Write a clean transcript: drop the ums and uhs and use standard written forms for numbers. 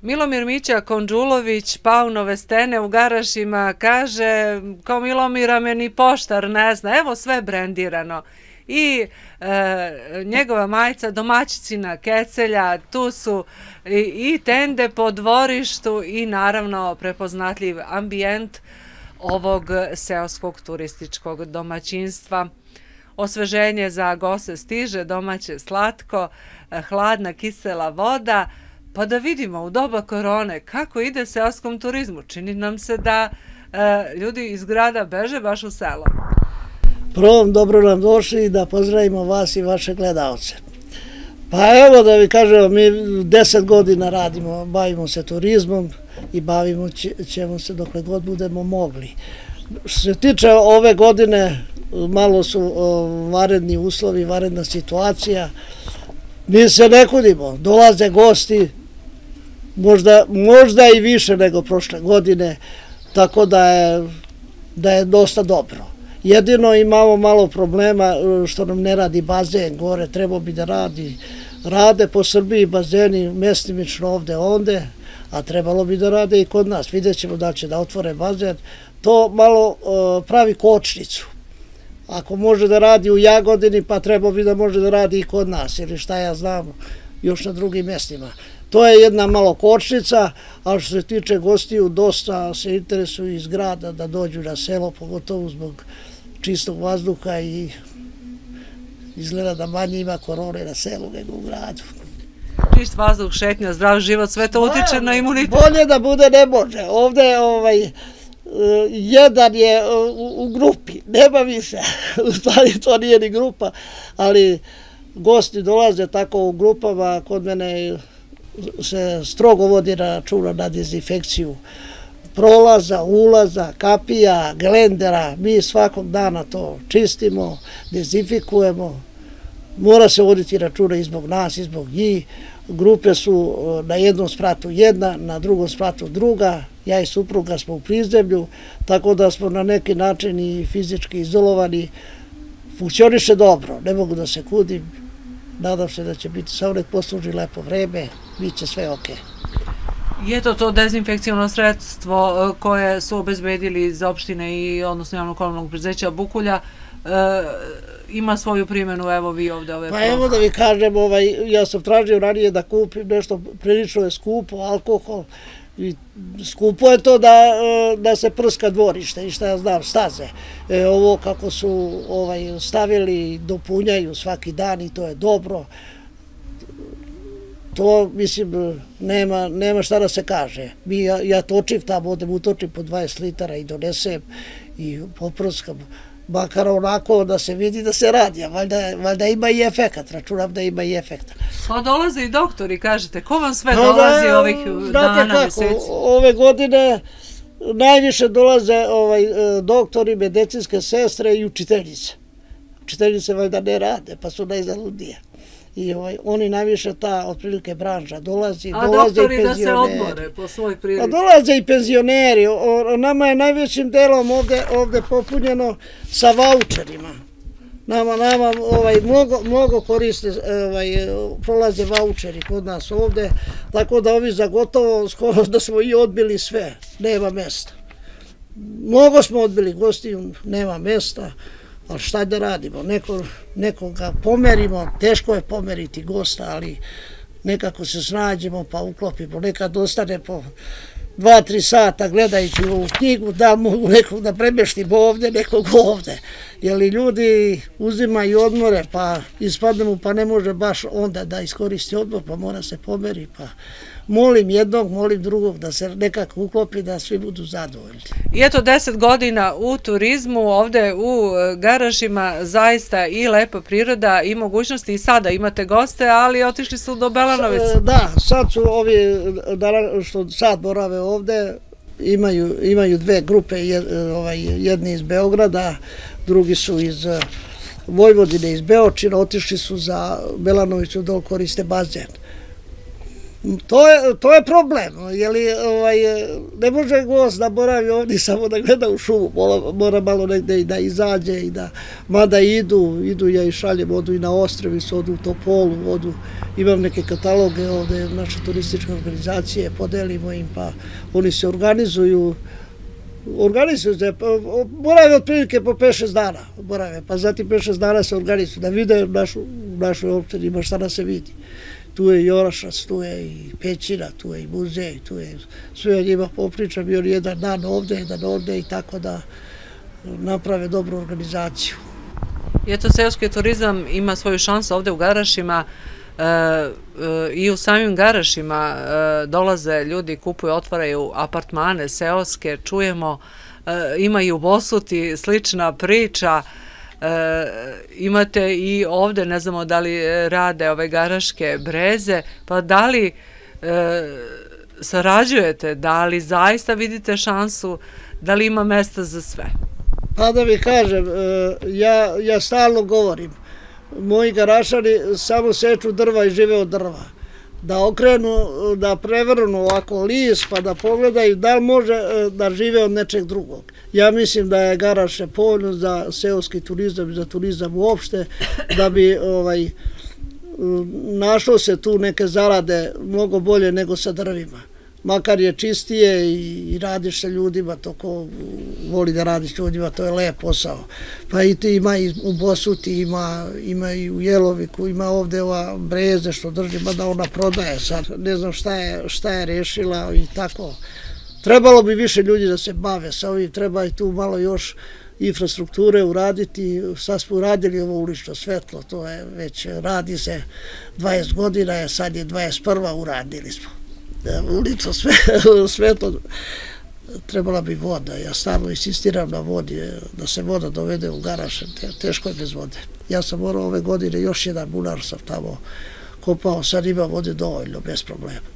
Milomir Mića Kondžulović, Paunove stene u garažima, kaže, kao Milomira me ni poštar ne zna, evo sve brendirano. I njegova majica domaćicina kecelja, tu su i tende po dvorištu i naravno prepoznatljiv ambijent ovog seoskog turističkog domaćinstva. Osveženje za goste stiže, domaće slatko, hladna kisela voda, pa da vidimo u doba korone kako ide seoskom turizmu. Čini nam se da ljudi iz grada beže baš u selo. Prvo, dobro nam došli i da pozdravimo vas i vaše gledalce. Pa evo da vi kažemo, mi 10 godina radimo, bavimo se turizmom i bavimo ćemo se dokle god budemo mogli. Što se tiče ove godine, malo su vanredni uslovi, vanredna situacija. Mi se ne kudimo, dolaze gosti, možda i više nego prošle godine, tako da je dosta dobro. Jedino imamo malo problema što nam ne radi bazen gore, trebao bi da rade po Srbiji bazeni mestimično ovde onde, a trebalo bi da rade i kod nas. Vidjet ćemo da će da otvore bazen. To malo pravi kočnicu. Ako može da radi u Jagodini, pa trebao bi da može da radi i kod nas, ili šta ja znam, još na drugim mjestima. To je jedna malo kočnica, a što se tiče gostiju, dosta se interesuju iz grada da dođu na selo, pogotovo zbog čistog vazduha i izgleda da manje ima korone na selu nego u gradu. Čist vazduh, šetnja, zdrav život, sve to utiče na imunitet. Bolje da bude ne može. Ovde jedan je u grupi, nema više. U stvari to nije ni grupa, ali gosti dolaze tako u grupama, kod mene se strogo vodi računa na dezinfekciju prolaza, ulaza, kapija, glendera. Mi svakog dana to čistimo, dezinfikujemo. Mora se voditi računa i zbog nas, i zbog njih. Grupe su na jednom spratu jedna, na drugom spratu druga. Ja i supruga smo u prizemlju, tako da smo na neki način i fizički izolovani. Funkcioniše dobro, ne mogu da se kudim. Nadam se da će biti savnek, posluži lepo vreme, bit će sve okej. Je to dezinfekcijno sredstvo koje su obezbedili iz opštine i odnosno javnog komunalnog preduzeća Bukulja ima svoju primjenu, evo vi ovde ove Pa evo da vi kažem, ja sam tražio ranije da kupim nešto, prilično je skupo, alkohol, i skupo je to da se prska dvorište i šta ja znam, staze. Ovo kako su stavili, dopunjaju svaki dan i to je dobro. To, mislim, nema šta da se kaže. Ja točim tamo, odem utočim po 20 litara i donesem i poprskam. Makar onako da se vidi da se radi, a valjda ima i efekat, računam da ima i efekta. Pa dolaze i doktori, kažete, ko vam sve dolazi ovih dana, meseci? Ove godine najviše dolaze doktori, medicinske sestre i učiteljice. Učiteljice valjda ne rade, pa su najzaludnije. I oni najviše ta otprilike branža dolazi. A doktori da se odmore po svoj prilici? Dolaze i penzioneri. Nama je najvećim delom ovde popunjeno sa vaučerima. Nama mnogo koriste, prolaze vaučeri kod nas ovde, tako da ovi za gotovo skoro da smo i odbili sve, nema mesta. Mnogo smo odbili gostiju, nema mesta. Ali šta da radimo, nekoga pomerimo, teško je pomeriti gosta, ali nekako se snađemo pa uklopimo, nekad ostane po 2-3 sata gledajući ovu knjigu, da mogu nekog da premeštimo ovde, nekog ovde. Jer ljudi uzimaju odmore pa ispadnemo pa ne može baš onda da iskoristi odmor pa mora se pomeri pa molim jednog, molim drugog da se nekako uklopi da svi budu zadovoljni. I eto 10 godina u turizmu, ovde u garažima zaista i lepa priroda i mogućnosti i sada imate goste, ali otišli su do Belanovice. Da, sad su ovi što sad borave ovde, imaju dve grupe, jedni iz Beograda, drugi su iz Vojvodine, iz Beočina, otišli su za Belanovicu da koriste bazen. To je problem, jer ne može gost da boravi ovdje samo da gleda u šumu, mora malo negde i da izađe, mada idu, ja i šaljem, odu i na Ostrevicu, odu u Topolu, odu imam neke kataloge ovde naše turističke organizacije, podelimo im, pa oni se organizuju se, borave otprilike po 5-6 dana, pa zatim 5-6 dana se organizuju, da vide našoj opštini ima šta da se vidi. Tu je i Orašac, tu je i Pećina, tu je i muzej, tu je sve o njima popričam i on jedan dan ovde i tako da naprave dobru organizaciju. I eto, seoski turizam ima svoju šansu ovde u Garašima i u samim Garašima dolaze ljudi, kupuju, otvaraju apartmane seoske, čujemo, ima i u Bosuti slična priča, imate i ovde, ne znamo da li rade ove garaške breze, pa da li sarađujete, da li zaista vidite šansu, da li ima mesta za sve? Pa da mi kažem, ja stalno govorim, moji Garašani samo seču drva i žive od drva. Da okrenu, da prevrnu ovako list pa da pogledaju da li može da žive od nečeg drugog. Ja mislim da je Garaše povoljno za seoski turizam i za turizam uopšte, da bi našlo se tu neke zarade mnogo bolje nego sa drvima. Makar je čistije i radiš sa ljudima, to ko voli da radi s ljudima, to je lep posao. Pa i ti ima i u Bosuti, ima i u Jeloviku, ima ovde ova breze što drži, mada ona prodaje sad. Ne znam šta je rešila i tako. Trebalo bi više ljudi da se bave sa ovim, treba i tu malo još infrastrukture uraditi. Sad smo uradili ovo ulično svetlo, to je već radi se 20 godina, sad je 21. uradili smo. Ulično svetlo, trebala bi voda. Ja stalno insistiram na vodi, da se voda dovede u Garaše, teško je bez vode. Ja sam morao ove godine još jedan bunar sam tamo kopao, sad ima vode dovoljno, bez problema.